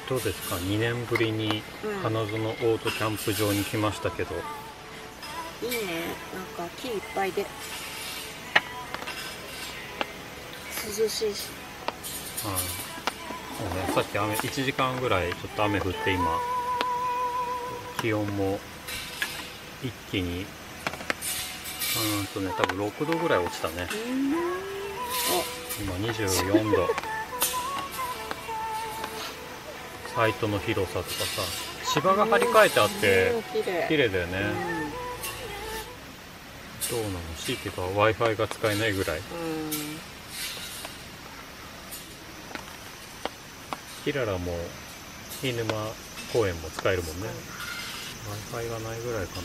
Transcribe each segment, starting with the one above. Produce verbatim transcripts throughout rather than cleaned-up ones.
どうですか、にねんぶりに花園オートキャンプ場に来ましたけど、 うん、いいね。なんか木いっぱいで涼しいし、 はい、そうね、さっき雨いちじかんぐらいちょっと雨降って今気温も一気にうんとね多分ろくどぐらい落ちたね。 うん今にじゅうよんどサイトの広さとかさ、芝が張り替えてあって綺麗だよね、うん、どうなの、強いてか ワイファイ が使えないぐらい、うん、キララも飯沼公園も使えるもんね。 ワイファイ がないぐらいかな、うん、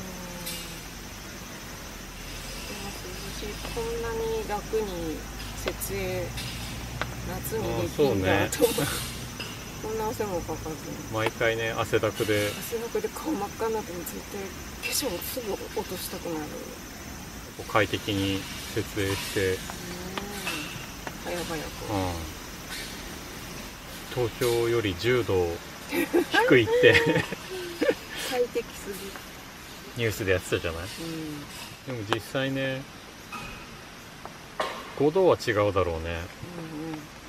こんなに楽に設営夏にできるんだと思う。こんな汗もかかずに毎回ね汗だくで汗だくで顔真っ赤になっても絶対化粧すぐ落としたくなる。 快適に設営して早々と、 うん、東京よりじゅうど低いって快適すぎニュースでやってたじゃない、うん、でも実際ねごどは違うだろうね、うんうん、